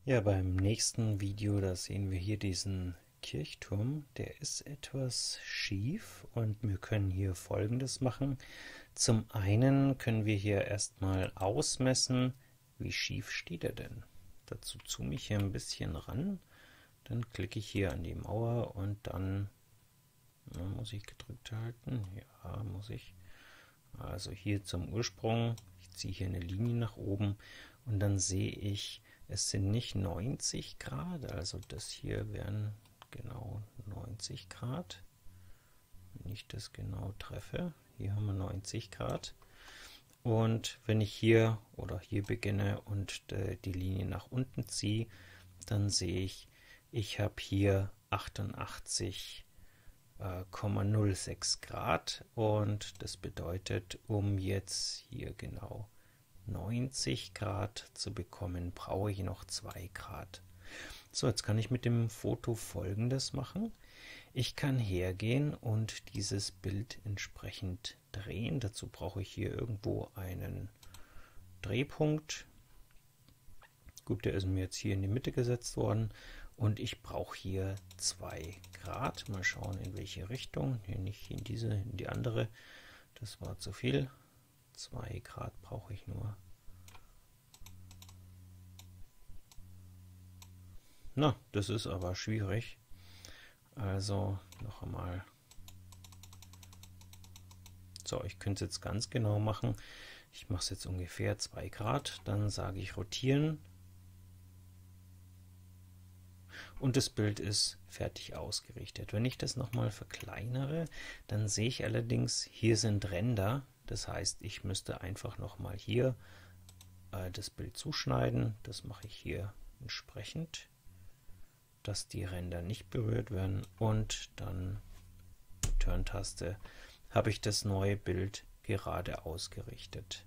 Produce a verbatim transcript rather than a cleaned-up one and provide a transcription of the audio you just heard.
Ja, beim nächsten Video, da sehen wir hier diesen Kirchturm. Der ist etwas schief und wir können hier Folgendes machen. Zum einen können wir hier erstmal ausmessen, wie schief steht er denn. Dazu zoome ich hier ein bisschen ran, dann klicke ich hier an die Mauer und dann na, muss ich gedrückt halten. Ja, muss ich. Also hier zum Ursprung. Ich ziehe hier eine Linie nach oben und dann sehe ich, es sind nicht neunzig Grad, also das hier wären genau neunzig Grad. Wenn ich das genau treffe, hier haben wir neunzig Grad. Und wenn ich hier oder hier beginne und die Linie nach unten ziehe, dann sehe ich, ich habe hier achtundachtzig Komma null sechs Grad und das bedeutet, um jetzt hier genau neunzig Grad zu bekommen, brauche ich noch zwei Grad. So, jetzt kann ich mit dem Foto Folgendes machen. Ich kann hergehen und dieses Bild entsprechend drehen. Dazu brauche ich hier irgendwo einen Drehpunkt. Gut, der ist mir jetzt hier in die Mitte gesetzt worden. Und ich brauche hier zwei Grad. Mal schauen, in welche Richtung. Hier nicht in diese, in die andere. Das war zu viel. zwei Grad brauche ich nur. Na, das ist aber schwierig. Also noch einmal. So, ich könnte es jetzt ganz genau machen. Ich mache es jetzt ungefähr zwei Grad. Dann sage ich rotieren. Und das Bild ist fertig ausgerichtet. Wenn ich das nochmal verkleinere, dann sehe ich allerdings, hier sind Ränder. Das heißt, ich müsste einfach nochmal hier äh, das Bild zuschneiden. Das mache ich hier entsprechend, dass die Ränder nicht berührt werden. Und dann Return-Taste habe ich das neue Bild gerade ausgerichtet.